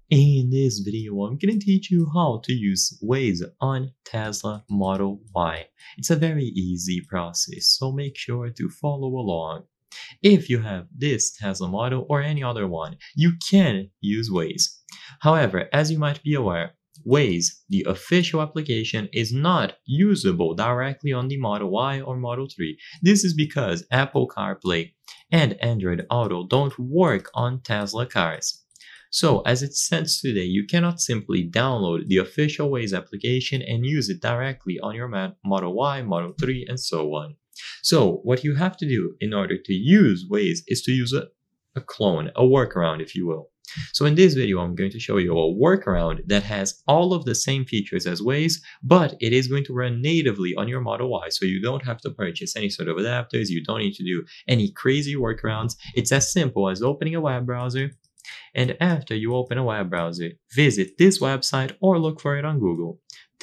In this video, I'm going to teach you how to use Waze on Tesla Model Y. It's a very easy process, so make sure to follow along. If you have this Tesla model or any other one, you can use Waze. However, as you might be aware, Waze, the official application, is not usable directly on the Model Y or Model 3. This is because Apple CarPlay and Android Auto don't work on Tesla cars. So, as it stands today, you cannot simply download the official Waze application and use it directly on your Model Y, Model 3, and so on. So, what you have to do in order to use Waze is to use a clone, a workaround, if you will. So in this video, I'm going to show you a workaround that has all of the same features as Waze, but it is going to run natively on your Model Y, so you don't have to purchase any sort of adapters, you don't need to do any crazy workarounds. It's as simple as opening a web browser, and after you open a web browser, visit this website or look for it on Google,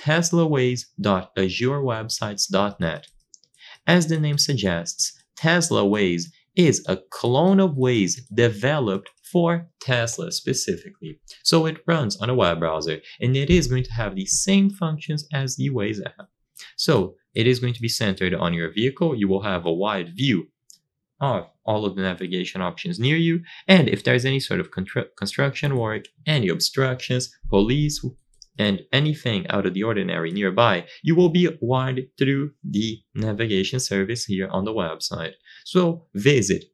teslawaze.azurewebsites.net. As the name suggests, Tesla Waze is a clone of Waze developed for Tesla specifically. So it runs on a web browser and it is going to have the same functions as the Waze app. So it is going to be centered on your vehicle. You will have a wide view of all of the navigation options near you, and if there's any sort of construction work, any obstructions, police, and anything out of the ordinary nearby, you will be warned through the navigation service here on the website. So visit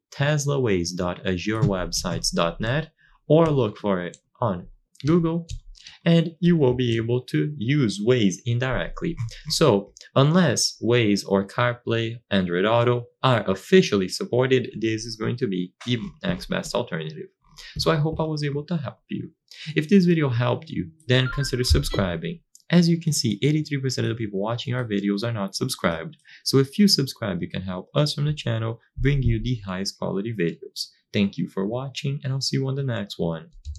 teslawaze.azurewebsites.net or look for it on Google, and you will be able to use Waze indirectly. So unless Waze or CarPlay, Android Auto are officially supported, this is going to be the next best alternative. So I hope I was able to help you. If this video helped you, then consider subscribing. As you can see, 83% of the people watching our videos are not subscribed. So if you subscribe, you can help us from the channel bring you the highest quality videos. Thank you for watching, and I'll see you on the next one.